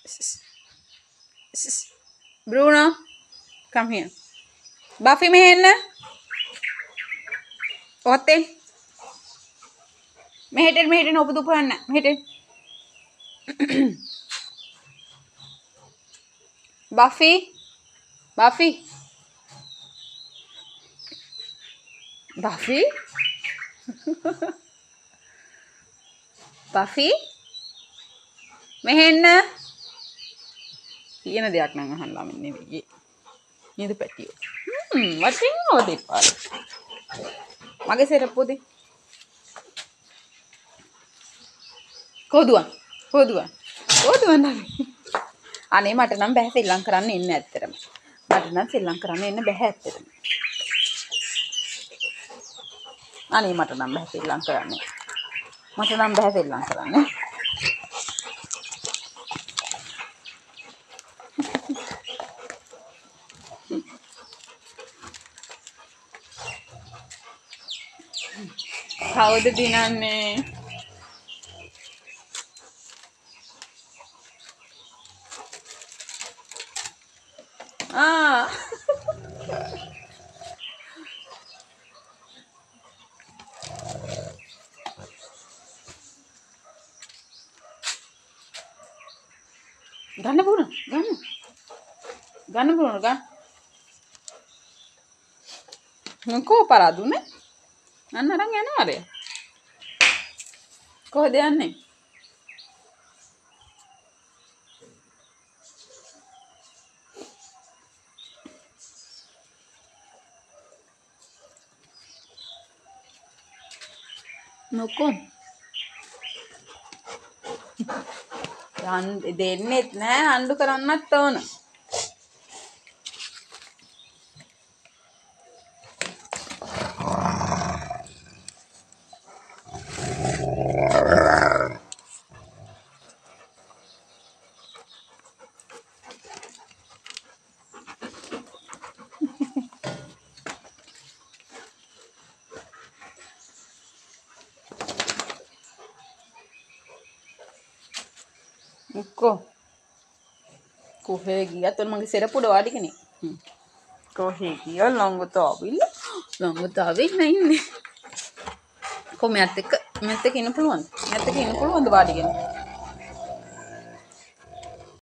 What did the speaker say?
Bruno, come here. Buffy මෙහෙන්න. ඔතෙන්. මෙහෙට ඔබ දුපන්න. මෙහෙට. Buffy. Buffy. Buffy. Buffy. මෙහෙන්න. කියන දෙයක් නම් අහන්න ළමින් නෙවෙයි. නේද පැටියෝ. වටින් ඕදේ පාර. මගේ සෙරප්පුවද? කොදුවන්. නෑ. අනේ මට නම් බෑ සෙල්ලම් කරන්න එන්න ඇත්තටම. මට නම් සෙල්ලම් කරන්න එන්න බෑ ඇත්තටම. අනේ මට නම් බෑ සෙල්ලම් කරන්න. කවුද දිනන්නේ? ගන්න පුරුණ ගන්න. නකෝ පරාදුනේ. අන්න අරන් යනවා අර. කොහෙද යන්නේ? නකෝ. දෙන්නෙත් නෑ අඬු කරන්නත් ඕන. කොහේ ගියත් ඔන්න මගේ සෙරප්පු උඩ වාඩි කෙනෙක්. කොහේ ගියා ළඟතාවිල්ල ඉන්නේ. කොහොම මෙයත් එක්ක ඉන්න පුළුවන්ද? වාඩිගෙන.